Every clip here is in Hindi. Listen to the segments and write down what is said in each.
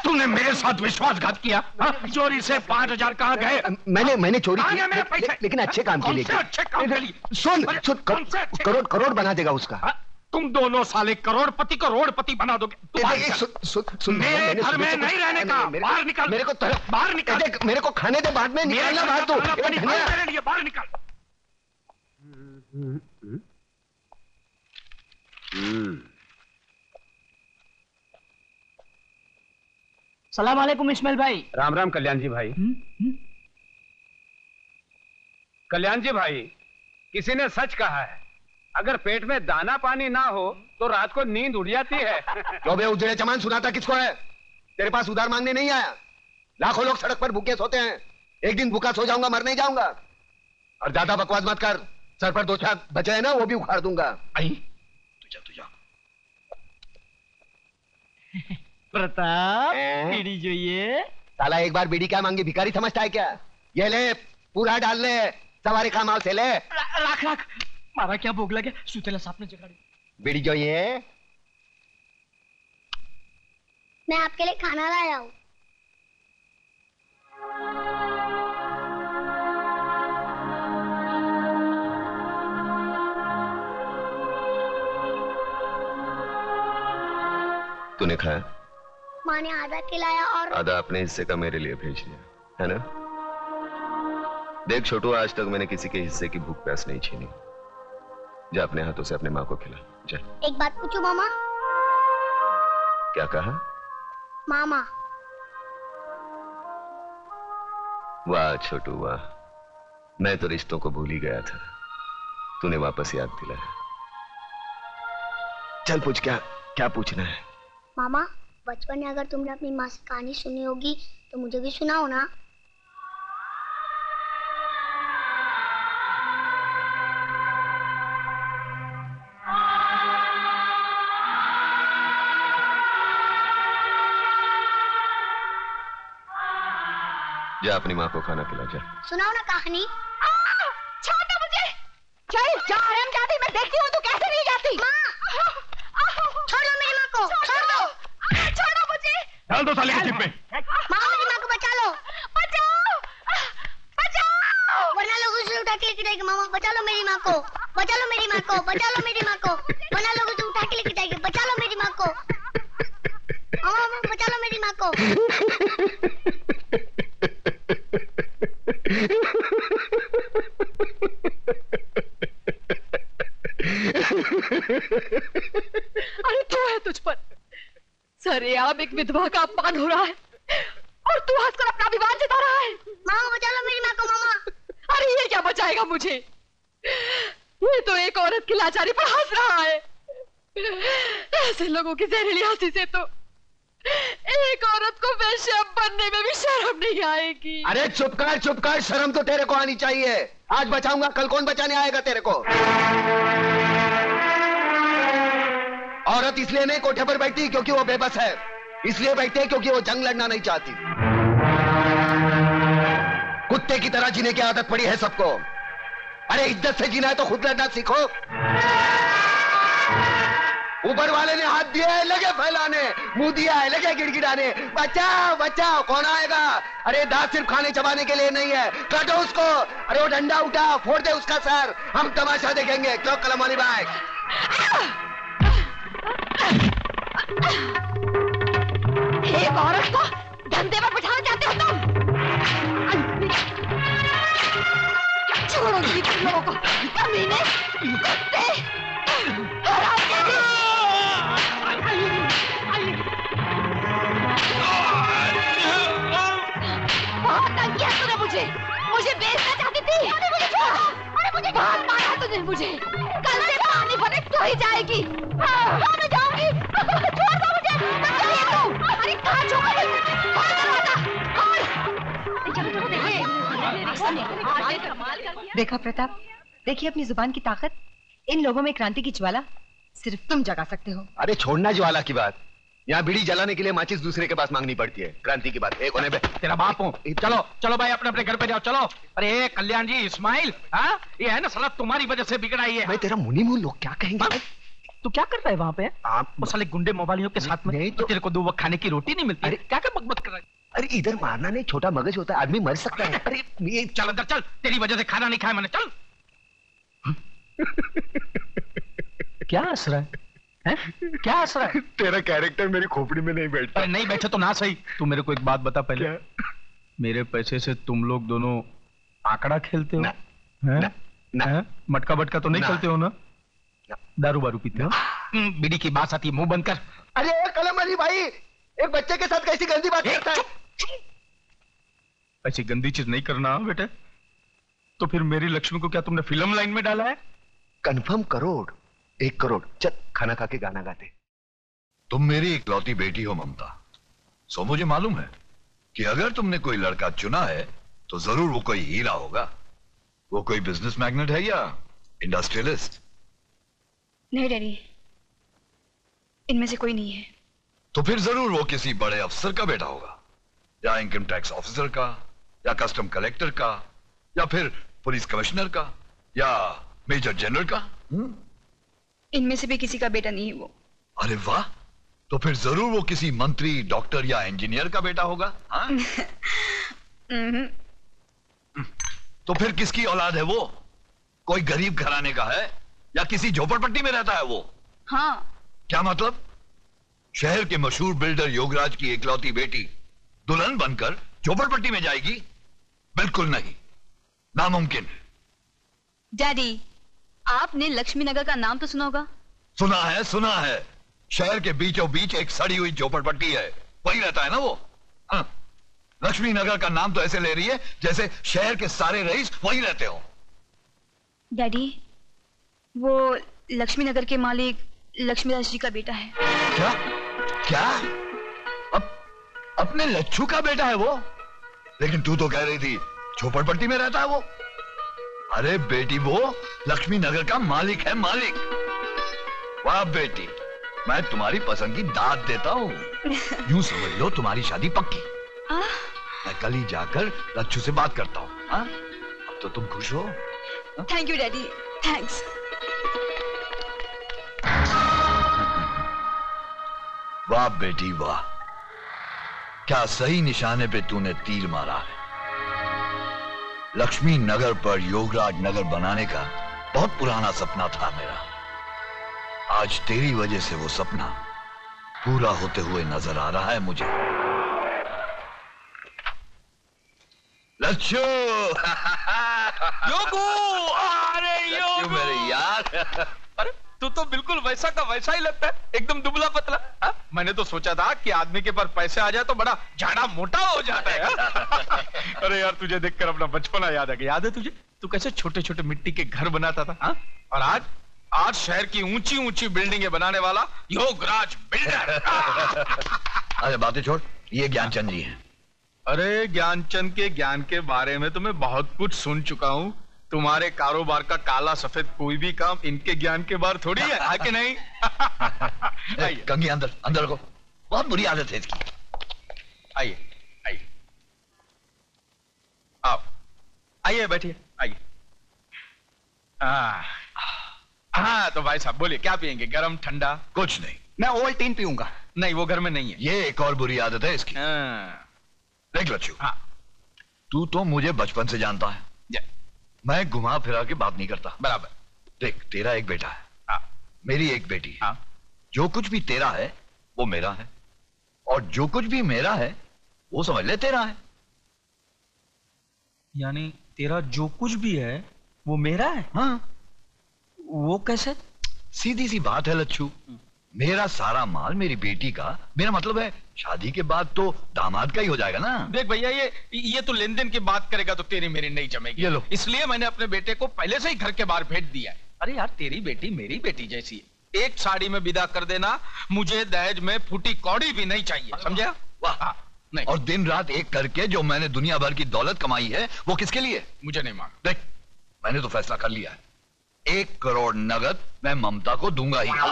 तूने मेरे साथ विश्वासघात किया? चोरी से 5,000 कहाँ गए? मैंने चोरी की, लेकिन अच्छे काम के लिए। अच्छे काम के लिए? सुन, करोड़ बना देगा उसका। तुम दोनों साले करोड़पति बना दोगे। मेरे घर में नहीं रहने का। बाहर निकल। मेरे को बाहर निकल। मेरे को खाने दे, बाद में निकलना बाहर। तो मेरे लिए बाहर निकल। सलाम वालेकुम इस्माइल भाई। राम राम कल्याण जी भाई। कल्याण जी भाई, किसी ने सच कहा है, अगर पेट में दाना पानी ना हो तो रात को नींद उड़ जाती है। तो बे उजड़े चमान सुनाता किसको है? तेरे पास उधार मांगने नहीं आया। लाखों लोग सड़क पर भूखे सोते हैं, एक दिन भूखा सो जाऊंगा, मर नहीं जाऊंगा। और ज्यादा बकवास मत कर, सर पर 2 छाप बचे है ना, वो भी उखाड़ दूंगा। तुझा प्रताप, बीड़ी જોઈએ? साला एक बार बीड़ी क्या मांगी, भिखारी समझता है क्या? ये ले, पूरा डाल ले, सवारी का माल से ले। राख मारा क्या भोग लगे, सुतेला सापने जगाड़ी। बीड़ी જોઈએ? मैं आपके लिए खाना लाया हूँ। तूने खाया? माँ ने आधा खिलाया और आधा अपने हिस्से का मेरे लिए भेज दिया है ना? देख छोटू, आज तक मैंने किसी के हिस्से की भूख प्यास नहीं छीनी। जा अपने हाथों से अपने माँ को खिला, जा। एक बात पूछूं मामा? क्या कहा? मामा। वाह छोटू वाह, मैं तो रिश्तों को भूल ही गया था, तूने वापस याद दिलाया। चल पूछ, क्या पूछना है? मामा, बचपन में अगर तुमने अपनी माँ से कहानी सुनी होगी तो मुझे भी सुनाओ ना। जा अपनी माँ को खाना खिला, जा। सुनाओ ना कहानी। छोड़ो मुझे। चल जा हरामजादी, मैं देखती हूँ तू कैसे नहीं जाती। माँ, छोड़ो मेरी माँ को, छोड़ो। छोड़ो मुझे। डाल दो साले के चिप में। माँ, मेरी माँ को बचा लो, बचाओ, बचाओ। वरना लोग उसे उठा के लेके जाएंगे। मामा, बचा लो मेरी माँ को, बचा लो मेरी माँ को, बचा लो मेरी माँ को, वरना लोग उसे उठा के लेके जाएंगे। बचा लो मेरी माँ को, मामा, बचा लो मेरी माँ को। अरे तू है तुझ पर सरेआम एक विधवा का अपमान हो रहा है और तू हंसकर अपना विवाद जता रहा है। मामा, बचा लो मेरी माँ को। मामा, अरे ये क्या बचाएगा मुझे? ये तो एक औरत की लाचारी पर हंस रहा है। ऐसे लोगों की जहरीली हंसी से तो एक औरत को वेश्या बनने में भी शर्म नहीं आएगी। अरे चुप कर, शर्म तो तेरे को आनी चाहिए। आज बचाऊंगा, कल कौन बचाने आएगा तेरे को? औरत इसलिए नहीं कोठे पर बैठती क्योंकि वो बेबस है, इसलिए बैठती है क्योंकि वो जंग लड़ना नहीं चाहती। कुत्ते की तरह जीने की आदत पड़ी है सबको। अरे इज्जत से जीना है तो खुद लड़ना सीखो। ऊपर वाले ने हाथ दिया है, लगे फैलाने, मुंह दिया है, लगे गिड़गिड़ाने। बचाओ बचाओ, कौन आएगा? अरे दांत सिर्फ खाने चबाने के लिए नहीं है, काटो उसको। अरे वो डंडा उठा, फोड़ दे उसका सर, हम तमाशा देखेंगे। क्यों कलम वाली बाइक? एक औरत को धंधे पर बिठाना चाहते हो तुम? छोड़ो तुम लोगों को, कमीने, कुत्ते, हरामजादे। बहुत तंग किया तूने मुझे बेचना चाहती थी। अरे मुझे बहुत मारा तूने मुझे। कल से पानी भरे तो ही जाएगी। मैं जाऊंगी। छोड़ दो मुझे। अरे कहाँ छोड़? देखा प्रताप, देखिए अपनी जुबान की ताकत। इन लोगों में क्रांति की ज्वाला सिर्फ तुम जगा सकते हो। अरे छोड़ना ज्वाला की बात, यहाँ बीड़ी जलाने के लिए माचिस दूसरे के पास मांगनी पड़ती है। क्रांति की बात एक होने पे तेरा बाप हूँ। चलो चलो भाई, अपने अपने घर पे जाओ, चलो। अरे कल्याण जी, इस्माइल, हाँ ये है ना साला तुम्हारी वजह से बिगड़ा ही है। मैं तेरा मुनी मुंह, लोग क्या कहेंगे? तू क्या कर रहा है वहाँ पे? आप वो साले गुंडे मोबाइलियों के साथ में नहीं तो तेरे को 2 वक्त खाने की रोटी नहीं मिलती। अरे क्या क्या बकबक कर रहा है? अरे इधर मारना नहीं, छोटा मगज होता है, आदमी मर सकता है। अरे ये चल अंदर चल, तेरी वजह से खाना नहीं खाया मैंने, चल। क्या हंस रहा है? क्या हंस रहा है? तेरा कैरेक्टर मेरी खोपड़ी में नहीं बैठता। अरे नहीं बैठे तो ना सही। तू मेरे को एक बात बता पहले। क्या? मेरे पैसे से तुम लोग दोनों आंकड़ा खेलते हो? ना, हैं? ना, ना। हैं? मटका बटका तो नहीं ना। खेलते हो ना? ना। दारू बारू पीते हो? बीड़ी की बात आती है, मुंह बंद कर। अरे कलम अली भाई, एक बच्चे के साथ कैसी गंदी बात करता है? ऐसी गंदी चीज नहीं करना बेटे। तो फिर मेरी लक्ष्मी को क्या तुमने फिल्म लाइन में डाला है? कंफर्म करोड़, 1 करोड़। चल खाना खा के गाना गाते। तुम मेरी इकलौती बेटी हो ममता, सो मुझे मालूम है कि अगर तुमने कोई लड़का चुना है तो जरूर वो कोई हीरा होगा। वो कोई बिजनेस मैग्नेट है या इंडस्ट्रियलिस्ट? नहीं डैडी, इनमें से कोई नहीं है। तो फिर जरूर वो किसी बड़े अफसर का बेटा होगा, या इनकम टैक्स ऑफिसर का, या कस्टम कलेक्टर का, या फिर पुलिस कमिश्नर का, या मेजर जनरल का। इनमें से भी किसी का बेटा नहीं है वो। अरे वाह, तो फिर जरूर वो किसी मंत्री, डॉक्टर या इंजीनियर का बेटा होगा। हाँ? तो फिर किसकी औलाद है वो? कोई गरीब घराने का है या किसी झोपड़पट्टी में रहता है वो? हाँ। क्या मतलब? शहर के मशहूर बिल्डर योगराज की इकलौती बेटी दुल्हन बनकर झोपड़पट्टी में जाएगी? बिल्कुल नहीं, नामुमकिन है। डैडी, आपने लक्ष्मी नगर का नाम तो सुना होगा? सुना है। शहर के बीचों बीच एक सड़ी हुई झोपड़पट्टी है, वही रहता है ना वो। हाँ। लक्ष्मी नगर का नाम तो ऐसे ले रही है जैसे शहर के सारे रईस वही रहते हो। डैडी, वो लक्ष्मी नगर के मालिक लक्ष्मीदास जी का बेटा है। क्या? क्या? अपने लच्छू का बेटा है वो? लेकिन तू तो कह रही थी झोपड़पट्टी में रहता है वो। अरे बेटी, वो लक्ष्मी नगर का मालिक है, मालिक। वाह बेटी, मैं तुम्हारी पसंद की दाद देता हूँ। यूं समझ लो तुम्हारी शादी पक्की। मैं कल ही जाकर लच्छू से बात करता हूँ। अब तो तुम खुश हो? Thank you daddy, thanks. वाह बेटी वाह, क्या सही निशाने पे तूने तीर मारा है। लक्ष्मी नगर पर योगराज नगर बनाने का बहुत पुराना सपना था मेरा। आज तेरी वजह से वो सपना पूरा होते हुए नजर आ रहा है मुझे। लच्छू योगू, अरे योगू मेरे यार। अरे तू तो बिल्कुल वैसा का वैसा ही लगता है, एकदम दुबला पतला। हा? मैंने तो सोचा था कि आदमी के पास पैसे आ जाए तो बड़ा झाड़ा मोटा हो जाता है। अरे यार, तुझे देखकर अपना बचपना याद आ गया। याद है तुझे, तू कैसे छोटे छोटे मिट्टी के घर बनाता था? हा? और आज शहर की ऊंची ऊंची बिल्डिंगें बनाने वाला योगराज बिल्डर। अरे बातें छोड़, ये ज्ञानचंद जी हैं। अरे ज्ञानचंद के ज्ञान के बारे में तो मैं बहुत कुछ सुन चुका हूँ। तुम्हारे कारोबार का काला सफेद कोई भी काम इनके ज्ञान के बाहर थोड़ी है कि नहीं? कंगी अंदर अंदर को, बहुत बुरी आदत है इसकी। आइए आइए, आप आइए, बैठिए, आइए। हाँ तो भाई साहब बोलिए, क्या पियेंगे? गरम ठंडा? कुछ नहीं। मैं ओवल्टीन पीऊंगा। नहीं, वो घर में नहीं है। ये एक और बुरी आदत है इसकी। देख लच्छू, हाँ। तू तो मुझे बचपन से जानता है। मैं घुमा फिरा के बात नहीं करता। बराबर। देख, तेरा एक बेटा है, हाँ। मेरी एक बेटी है। हाँ। जो कुछ भी तेरा है वो मेरा है, और जो कुछ भी मेरा है वो समझ ले तेरा है। यानी तेरा जो कुछ भी है वो मेरा है? हाँ। वो कैसे? सीधी सी बात है लच्छू, मेरा सारा माल मेरी बेटी का, मेरा मतलब है शादी के बाद तो दामाद का ही हो जाएगा ना। देख भैया, ये तो लेन देन की बात करेगा तो तेरी मेरी नहीं जमेगी। ये लो। इसलिए मैंने अपने बेटे को पहले से ही घर के बाहर भेज दिया है। अरे यार, तेरी बेटी मेरी बेटी जैसी है। एक साड़ी में विदा कर देना, मुझे दहेज में फूटी कौड़ी भी नहीं चाहिए, समझा? वाह। नहीं। और दिन रात एक करके जो मैंने दुनिया भर की दौलत कमाई है वो किसके लिए? मुझे नहीं मांगा। देख, मैंने तो फैसला कर लिया है, 1 करोड़ नगद मैं ममता को दूंगा ही।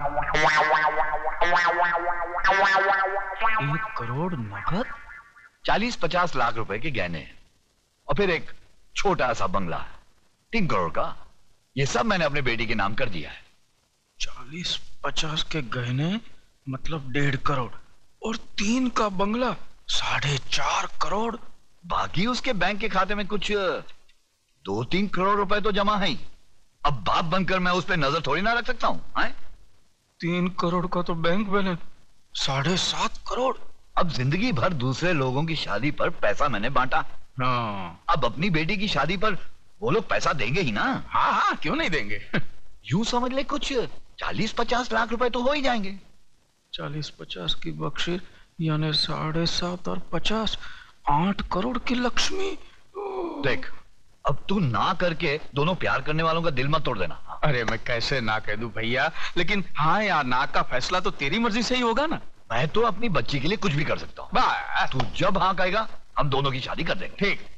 1 करोड़ नगद? 40-50 लाख रुपए के गहने हैं, और फिर एक छोटा सा बंगला 3 करोड़ का। ये सब मैंने अपने बेटी के नाम कर दिया है। 40-50 के गहने मतलब 1.5 करोड़ और 3 का बंगला 4.5 करोड़। बाकी उसके बैंक के खाते में कुछ 2-3 करोड़ रुपए तो जमा है ही। अब बाप बनकर मैं उस पर नजर थोड़ी ना रख सकता हूँ। 3 करोड़ का तो बैंक बैलेंस 7.5 करोड़। अब जिंदगी भर दूसरे लोगों की शादी पर पैसा मैंने बांटा। हाँ अब अपनी बेटी की शादी पर वो लोग पैसा देंगे ही ना। हाँ हाँ, क्यों नहीं देंगे। यूं समझ ले कुछ 40-50 लाख रुपए तो हो ही जाएंगे। 40-50 की बख्शिश यानी 7.5 और 50 8 करोड़ की लक्ष्मी। देख, अब तू ना करके दोनों प्यार करने वालों का दिल मत तोड़ देना। अरे मैं कैसे ना कह दूं भैया, लेकिन हाँ यार, ना का फैसला तो तेरी मर्जी से ही होगा ना। मैं तो अपनी बच्ची के लिए कुछ भी कर सकता हूँ। तू जब हाँ कहेगा हम दोनों की शादी कर देंगे। ठीक।